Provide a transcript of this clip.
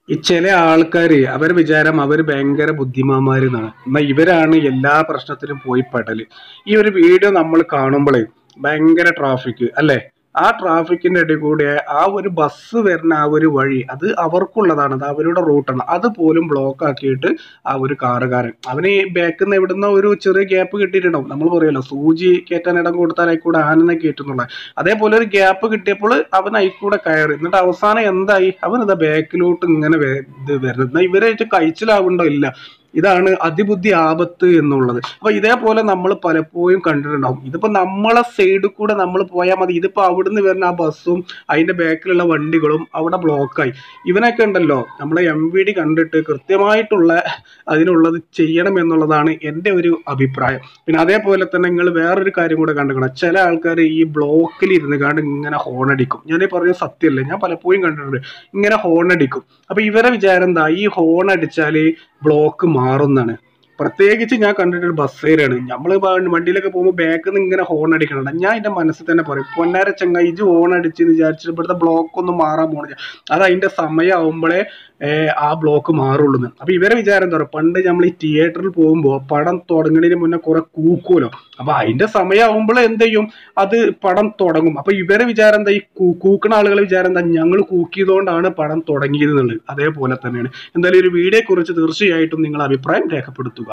ഈ ചില ആൾക്കാര് അവരെ വിചാരം അവര് ഭയങ്കര ബുദ്ധിമാന്മാരെന്നാണ്. എന്നാ ഇവരാണ് എല്ലാ പ്രശ്നത്തിലും പോയി പെടല്. ഈ ഒരു വീഡിയോ നമ്മൾ കാണുമ്പോഴേ ഭയങ്കര ട്രാഫിക് അല്ലെ? ആ ട്രാഫിക്കിന്റെ ഇടയിൽ കൂടെ ആ ഒരു ബസ് വരുന്ന ആ ഒരു വഴി അത് അവർക്കുള്ളതാണ്, അത് അവരുടെ റൂട്ടാണ്. അതുപോലും ബ്ലോക്ക് ആക്കിയിട്ട് ആ ഒരു കാറുകാരൻ അവന് ഈ ബാക്കിൽ നിന്ന് എവിടുന്ന ഒരു ചെറിയ ഗ്യാപ്പ് കിട്ടിയിട്ടുണ്ടാവും. നമ്മൾ പറയുമല്ലോ, സൂചി കയറ്റാൻ ഇടം കൊടുത്താൽ ആയിക്കൂടെ ആനനെ കയറ്റുന്നുള്ള അതേപോലെ ഒരു ഗ്യാപ്പ് കിട്ടിയപ്പോൾ അവൻ ആയിക്കൂടെ കയറി. എന്നിട്ട് അവസാനം എന്തായി, അവൻ ഇതാ ബാക്കിലോട്ട് ഇങ്ങനെ ഇത് വരുന്നത്. ഇവരായിട്ട് കഴിച്ചിലാവുണ്ടോ? ഇല്ല. ഇതാണ് അതിബുദ്ധി ആപത്ത് എന്നുള്ളത്. അപ്പൊ ഇതേപോലെ നമ്മൾ പലപ്പോഴും കണ്ടിട്ടുണ്ടാവും. ഇതിപ്പോ നമ്മളെ സൈഡിൽ കൂടെ നമ്മൾ പോയാൽ മതി. ഇതിപ്പോ അവിടുന്ന് വരുന്ന ആ ബസ്സും അതിന്റെ ബാക്കിലുള്ള വണ്ടികളും അവിടെ ബ്ലോക്കായി. ഇവനൊക്കെ ഉണ്ടല്ലോ, നമ്മളെ MVD കണ്ടിട്ട് കൃത്യമായിട്ടുള്ള അതിനുള്ളത് ചെയ്യണം എന്നുള്ളതാണ് എൻ്റെ ഒരു അഭിപ്രായം. പിന്നെ അതേപോലെ തന്നെ നിങ്ങൾ വേറൊരു കാര്യം കൂടെ കണ്ടുക്കണം. ചില ആൾക്കാർ ഈ ബ്ലോക്കിൽ ഇരുന്ന് കണ്ട് ഇങ്ങനെ ഹോൺ അടിക്കും. ഞാൻ പറഞ്ഞ സത്യമല്ലേ, ഞാൻ പലപ്പോഴും കണ്ടിട്ടുണ്ട് ഇങ്ങനെ ഹോൺ അടിക്കും. അപ്പൊ ഇവരെ വിചാരം എന്താ, ഈ ഹോൺ അടിച്ചാല് ബ്ലോക്ക് മാറുന്നാണ്. പ്രത്യേകിച്ച് ഞാൻ കണ്ടിട്ടൊരു ബസ്സേരാണ്. നമ്മൾ വണ്ടിയിലൊക്കെ പോകുമ്പോൾ ബാക്കിൽ നിന്ന് ഇങ്ങനെ ഹോൺ അടിക്കണുണ്ട്. ഞാൻ എൻ്റെ മനസ്സിൽ തന്നെ പറയും, പൊന്നാര ചങ്ങായി ഇജ് ഹോൺ അടിച്ചെന്ന് വിചാരിച്ചിട്ട് ഇവിടുത്തെ ബ്ലോക്ക് ഒന്നും മാറാൻ പോണില്ല. അത് അതിന്റെ സമയമാകുമ്പോഴേ ആ ബ്ലോക്ക് മാറുള്ളൂ. അപ്പൊ ഇവരെ വിചാരം എന്താ പറയുക, പണ്ട് നമ്മൾ ഈ തിയേറ്ററിൽ പോകുമ്പോൾ പടം തുടങ്ങുന്നതിന് മുന്നേ കുറെ കൂക്കുമല്ലോ. അപ്പൊ അതിന്റെ സമയമാകുമ്പോൾ എന്ത് ചെയ്യും, അത് പടം തുടങ്ങും. അപ്പൊ ഇവരെ വിചാരം എന്താ, ഈ കൂക്കണ ആളുകളെ വിചാരം എന്താ, ഞങ്ങൾ കൂക്കിയതുകൊണ്ടാണ് പടം തുടങ്ങിയത് എന്നുള്ളത്. അതേപോലെ തന്നെയാണ്. എന്തായാലും ഒരു വീഡിയോയെ കുറിച്ച് തീർച്ചയായിട്ടും നിങ്ങൾ അഭിപ്രായം രേഖപ്പെടുത്തുക.